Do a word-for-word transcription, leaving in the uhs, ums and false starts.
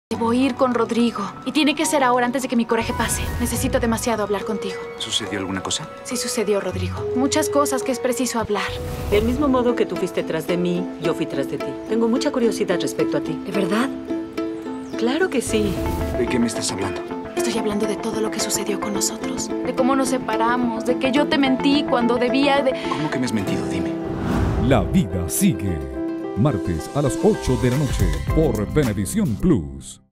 Debo ir con Rodrigo. Y tiene que ser ahora, antes de que mi coraje pase. Necesito demasiado hablar contigo. ¿Sucedió alguna cosa? Sí sucedió, Rodrigo. Muchas cosas que es preciso hablar. Del mismo modo que tú fuiste tras de mí, yo fui tras de ti. Tengo mucha curiosidad respecto a ti. ¿De verdad? Claro que sí. ¿De qué me estás hablando? Estoy hablando de todo lo que sucedió con nosotros. De cómo nos separamos, de que yo te mentí cuando debía de... ¿Cómo que me has mentido? Dime. La vida sigue. Martes a las ocho de la noche por Venevisión Plus.